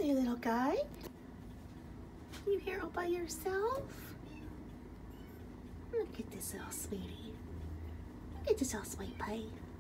there, little guy. You here all by yourself? Look at this little sweetie. Look at this little sweet pie.